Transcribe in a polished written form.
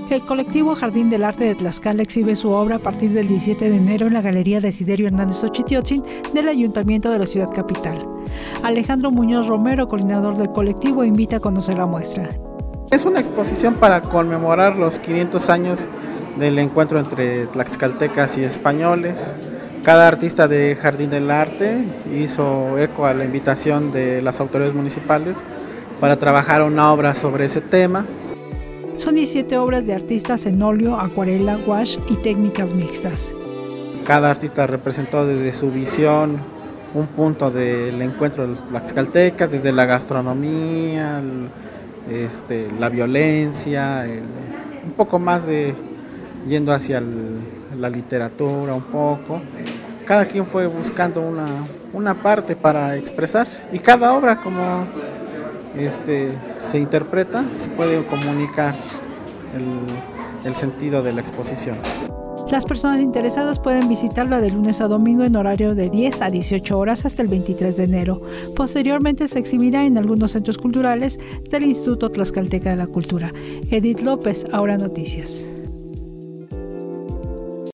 El colectivo Jardín del Arte de Tlaxcala exhibe su obra a partir del 17 de enero en la Galería Desiderio Hernández Xochitiotzin del Ayuntamiento de la Ciudad Capital. Alejandro Muñoz Romero, coordinador del colectivo, invita a conocer la muestra. Es una exposición para conmemorar los 500 años del encuentro entre tlaxcaltecas y españoles. Cada artista de Jardín del Arte hizo eco a la invitación de las autoridades municipales para trabajar una obra sobre ese tema. Son 17 obras de artistas en óleo, acuarela, gouache y técnicas mixtas. Cada artista representó desde su visión un punto del encuentro de los tlaxcaltecas, desde la gastronomía, la violencia, un poco más yendo hacia la literatura un poco. Cada quien fue buscando una parte para expresar, y cada obra, como se interpreta, se puede comunicar el sentido de la exposición. Las personas interesadas pueden visitarla de lunes a domingo en horario de 10 a 18 horas hasta el 23 de enero. Posteriormente se exhibirá en algunos centros culturales del Instituto Tlaxcalteca de la Cultura. Edith López, Ahora Noticias.